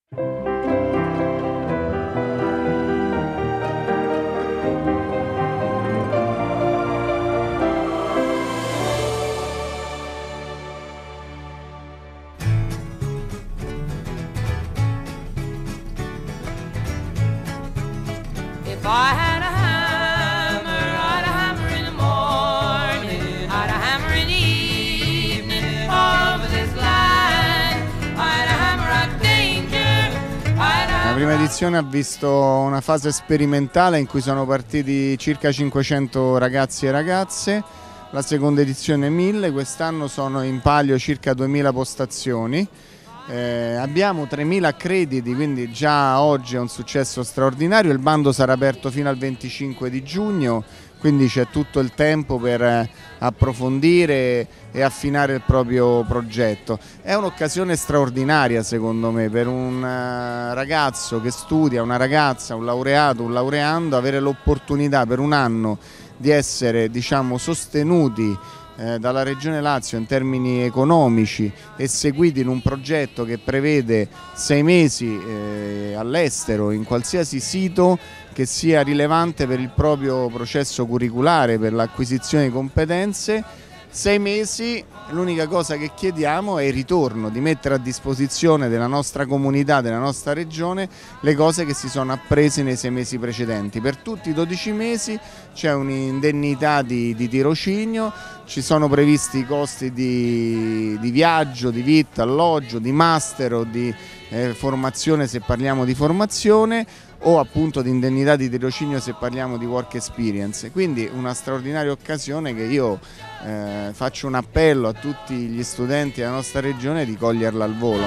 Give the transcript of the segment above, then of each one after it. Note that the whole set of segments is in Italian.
La prima edizione ha visto una fase sperimentale in cui sono partiti circa 500 ragazzi e ragazze, la seconda edizione 1000, quest'anno sono in palio circa 2000 postazioni. Abbiamo 3000 accrediti, quindi già oggi è un successo straordinario. Il bando sarà aperto fino al 25 di giugno, quindi c'è tutto il tempo per approfondire e affinare il proprio progetto. È un'occasione straordinaria secondo me per un ragazzo che studia, una ragazza, un laureato, un laureando, avere l'opportunità per un anno di essere, diciamo, sostenuti dalla Regione Lazio in termini economici e seguiti in un progetto che prevede 6 mesi all'estero in qualsiasi sito che sia rilevante per il proprio processo curriculare, per l'acquisizione di competenze. 6 mesi, l'unica cosa che chiediamo è il ritorno, di mettere a disposizione della nostra comunità, della nostra regione, le cose che si sono apprese nei 6 mesi precedenti. Per tutti i 12 mesi c'è un'indennità di tirocinio, ci sono previsti i costi di viaggio, di vitto, alloggio, di master o di formazione se parliamo di formazione, o appunto di indennità di tirocinio se parliamo di work experience. Quindi una straordinaria occasione che io faccio un appello a tutti gli studenti della nostra regione di coglierla al volo.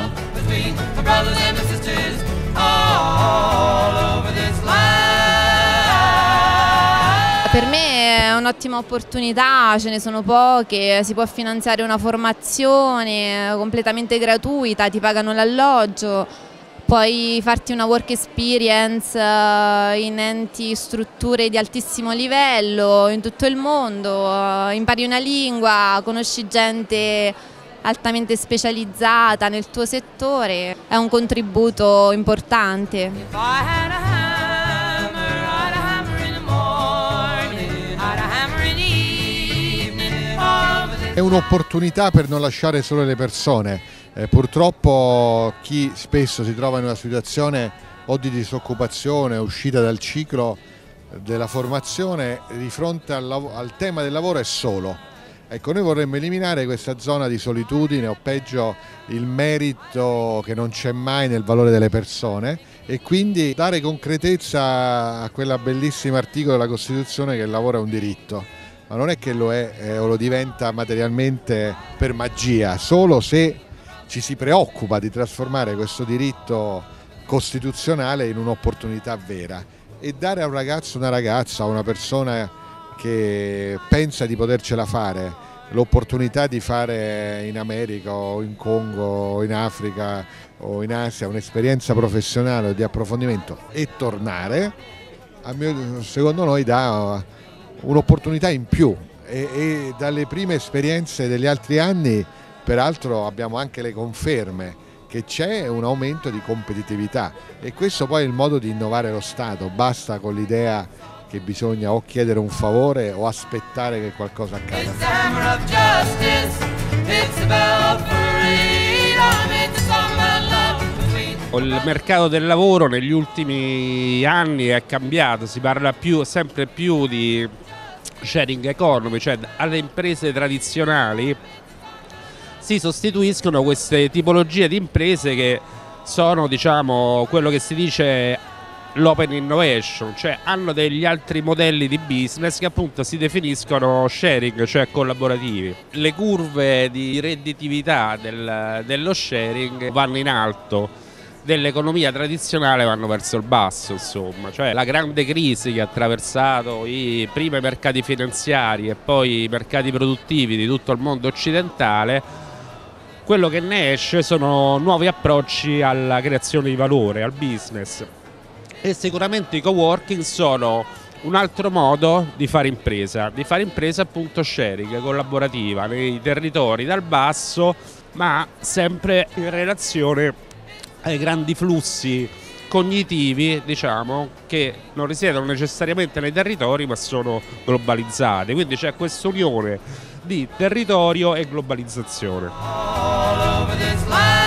Per me è un'ottima opportunità, ce ne sono poche, si può finanziare una formazione completamente gratuita, ti pagano l'alloggio, puoi farti una work experience in enti, strutture di altissimo livello in tutto il mondo, impari una lingua, conosci gente altamente specializzata nel tuo settore, è un contributo importante. È un'opportunità per non lasciare sole le persone. Purtroppo chi spesso si trova in una situazione o di disoccupazione, uscita dal ciclo della formazione, di fronte al tema del lavoro è solo. Ecco, noi vorremmo eliminare questa zona di solitudine o peggio il merito che non c'è mai nel valore delle persone e quindi dare concretezza a quella bellissima articolo della Costituzione che il lavoro è un diritto. Ma non è che lo è o lo diventa materialmente per magia, solo se ci si preoccupa di trasformare questo diritto costituzionale in un'opportunità vera e dare a un ragazzo, una ragazza, a una persona che pensa di potercela fare l'opportunità di fare in America o in Congo o in Africa o in Asia un'esperienza professionale o di approfondimento e tornare, secondo noi dà un'opportunità in più e dalle prime esperienze degli altri anni peraltro abbiamo anche le conferme che c'è un aumento di competitività e questo poi è il modo di innovare lo Stato, basta con l'idea che bisogna o chiedere un favore o aspettare che qualcosa accada. Il mercato del lavoro negli ultimi anni è cambiato, si parla sempre più di sharing economy, cioè alle imprese tradizionali si sostituiscono queste tipologie di imprese che sono, diciamo, quello che si dice l'open innovation, cioè hanno degli altri modelli di business che appunto si definiscono sharing, cioè collaborativi. Le curve di redditività dello sharing vanno in alto, dell'economia tradizionale vanno verso il basso, insomma, cioè la grande crisi che ha attraversato i primi mercati finanziari e poi i mercati produttivi di tutto il mondo occidentale, quello che ne esce sono nuovi approcci alla creazione di valore, al business, e sicuramente i coworking sono un altro modo di fare impresa appunto sharing, collaborativa nei territori dal basso, ma sempre in relazione ai grandi flussi cognitivi, diciamo, che non risiedono necessariamente nei territori ma sono globalizzati, quindi c'è questa unione di territorio e globalizzazione.